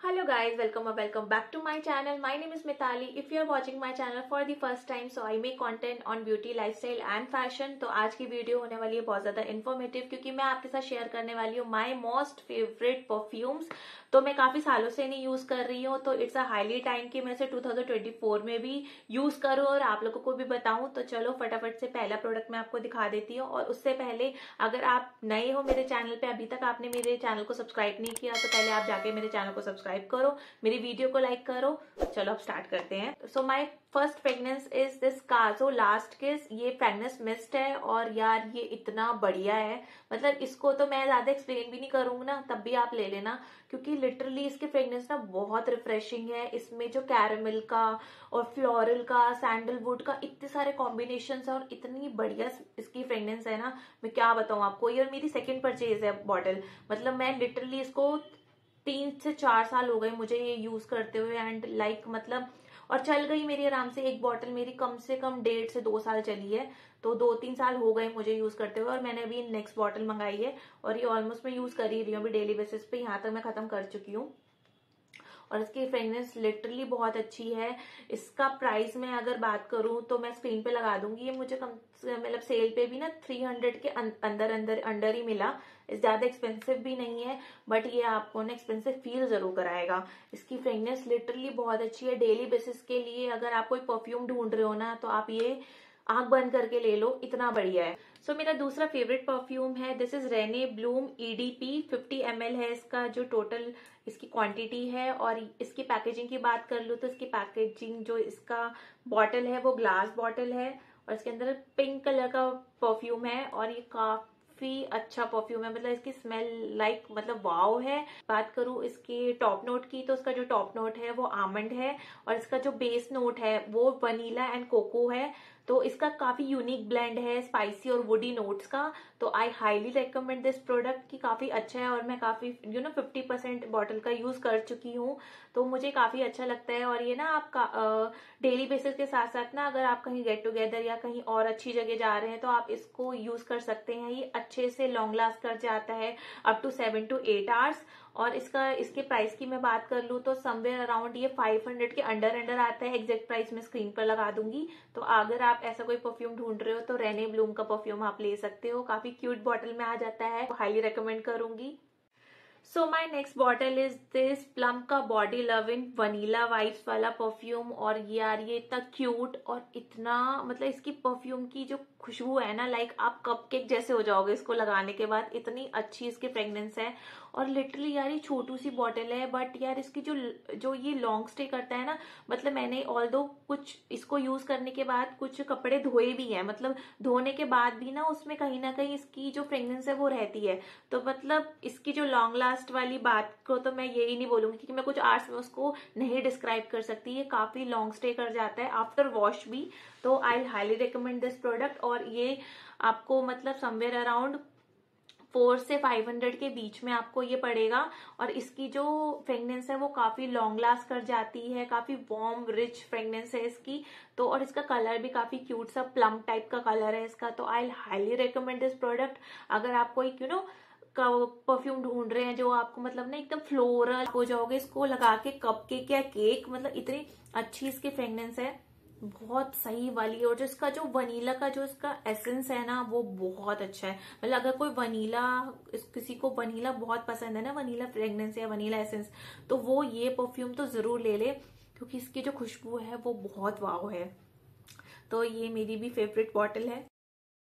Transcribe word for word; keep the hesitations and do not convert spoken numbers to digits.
Hello guys, welcome or welcome back to my channel. My name is Mitali. If you are watching my channel for the first time, so I make content on beauty, lifestyle and fashion. तो आज की video होने वाली है बहुत ज्यादा informative, क्योंकि मैं आपके साथ शेयर करने वाली हूँ माय मोस्ट फेवरेट परफ्यूम्स। तो मैं काफी सालों से नहीं यूज कर रही हूँ, तो इट्स अ हाईली टाइम कि मैं इसे टू थाउजेंड ट्वेंटी फोर में भी यूज करूँ और आप लोगों को भी बताऊं। तो चलो फटाफट से पहला प्रोडक्ट मैं आपको दिखा देती हूँ। और उससे पहले अगर आप नए हो मेरे चैनल पे, अभी तक आपने मेरे चैनल को सब्सक्राइब नहीं किया, तो पहले आप जाके मेरे चैनल को सब्सक्राइब करो, मेरी वीडियो को लाइक करो। चलो अब स्टार्ट करते हैं। So my first fragrance is this Kazo last kiss. ये फ्रेग्रेंस मिस्ट है और यार ये इतना बढ़िया है, मतलब इसको तो मैं ज्यादा एक्सप्लेन भी नहीं करूंगी ना, तब भी आप ले लेना, क्योंकि लिटरली इसके फ्रेग्रेंस ना बहुत रिफ्रेशिंग है। इसमें जो कैरेमल का और फ्लोरल का, सैंडलवुड का इतने सारे कॉम्बिनेशन है और इतनी बढ़िया इसकी फ्रेग्रेंस है ना, मैं क्या बताऊं आपको। ये मेरी सेकेंड परचेज है बॉटल, मतलब मैं लिटरली इसको तीन से चार साल हो गए मुझे ये यूज करते हुए एंड लाइक like, मतलब और चल गई मेरी आराम से। एक बॉटल मेरी कम से कम डेढ़ से दो साल चली है, तो दो तीन साल हो गए मुझे यूज करते हुए। और मैंने अभी नेक्स्ट बॉटल मंगाई है और ये ऑलमोस्ट मैं यूज कर ही रही हूँ अभी डेली बेसिस पे, यहाँ तक मैं खत्म कर चुकी हूँ। और इसकी फ्रेग्रेंस लिटरली बहुत अच्छी है। इसका प्राइस मैं अगर बात करूं तो मैं स्क्रीन पे लगा दूंगी। ये मुझे कम मतलब सेल पे भी ना थ्री हंड्रेड के अंदर अंदर अंडर ही मिला। ज्यादा एक्सपेंसिव भी नहीं है, बट ये आपको ना एक्सपेंसिव फील जरूर कराएगा। इसकी फ्रेग्रेंस लिटरली बहुत अच्छी है। डेली बेसिस के लिए अगर आप कोई परफ्यूम ढूंढ रहे हो ना, तो आप ये आंख बंद करके ले लो, इतना बढ़िया है। सो so, मेरा दूसरा फेवरेट परफ्यूम है, this is Renee bloom EDP. Fifty M L है इसका जो टोटल इसकी क्वांटिटी है। और इसकी पैकेजिंग की बात कर लूँ तो इसकी पैकेजिंग जो इसका बॉटल है वो ग्लास बॉटल है और इसके अंदर पिंक कलर का परफ्यूम है और ये काफी अच्छा परफ्यूम है। मतलब इसकी स्मेल लाइक मतलब वाव है। बात करूं इसके टॉप नोट की, तो इसका जो टॉप नोट है वो आमंड है और इसका जो बेस नोट है वो वनीला एंड कोको है। तो इसका काफी यूनिक ब्लेंड है स्पाइसी और वुडी नोट्स का। तो I highly recommend this product की, काफी अच्छा है और मैं काफी you know fifty percent bottle का यूज कर चुकी हूँ, तो मुझे काफी अच्छा लगता है। और ये ना आपका डेली बेसिस के साथ साथ ना, अगर आप कहीं गेट टुगेदर या कहीं और अच्छी जगह जा रहे हैं तो आप इसको यूज कर सकते हैं। ये अच्छे से लॉन्ग लास्ट कर जाता है up to seven to eight hours. और इसका इसके प्राइस की मैं बात कर लूँ तो समवेयर अराउंड ये फाइव हंड्रेड के अंडर अंडर आता है। एग्जैक्ट प्राइस मैं स्क्रीन पर लगा दूंगी। तो अगर आप ऐसा कोई परफ्यूम ढूंढ रहे हो तो रेने ब्लूम का परफ्यूम आप ले सकते हो, काफी क्यूट बॉटल में आ जाता है, हाईली रिकमेंड करूंगी। So my next bottle is this plum का बॉडी लविंग वनीला वाइब्स वाला परफ्यूम। और यार ये इतना क्यूट और इतना मतलब इसकी परफ्यूम की जो खुशबू है ना, लाइक आप कपकेक जैसे हो जाओगे इसको लगाने के बाद, इतनी अच्छी इसकी फ्रेग्रेंस है। और लिटरली यार ये छोटू सी बॉटल है, बट यार इसकी जो जो ये लॉन्ग स्टे करता है ना, मतलब मैंने ऑल दो कुछ इसको यूज करने के बाद कुछ कपड़े धोए भी हैं, मतलब धोने के बाद भी ना उसमें कहीं ना कहीं इसकी जो फ्रेग्रेंस है वो रहती है। तो मतलब इसकी जो लॉन्ग लास्ट वाली बात को तो मैं यही नहीं बोलूंगी, क्योंकि मैं कुछ आवर्स में उसको नहीं डिस्क्राइब कर सकती। ये काफी लॉन्ग स्टे कर जाता है आफ्टर वॉश भी। तो I highly recommend this product. और ये आपको मतलब समवेयर अराउंड फोर से फाइव हंड्रेड के बीच में आपको ये पड़ेगा। और इसकी जो फ्रेग्रेंस है वो काफी लॉन्ग लास्ट कर जाती है, काफी वार्म रिच फ्रेग्रेंस है इसकी। तो और इसका कलर भी काफी क्यूट सा प्लम टाइप का कलर है इसका। तो I highly recommend this product. अगर आप कोई यू नो परफ्यूम ढूंढ रहे हैं जो आपको मतलब ना एकदम फ्लोरल हो जाओगे इसको लगा के, कपकेक या केक, मतलब इतनी अच्छी इसकी फ्रेग्रेंस है, बहुत सही वाली। और जो इसका जो वनीला का जो इसका एसेंस है ना वो बहुत अच्छा है। मतलब अगर कोई वनीला, किसी को वनीला बहुत पसंद है ना, वनीला फ्रेग्रेंस या वनीला एसेंस, तो वो ये परफ्यूम तो जरूर ले ले, क्योंकि इसकी जो खुशबू है वो बहुत वाव है। तो ये मेरी भी फेवरेट बॉटल है।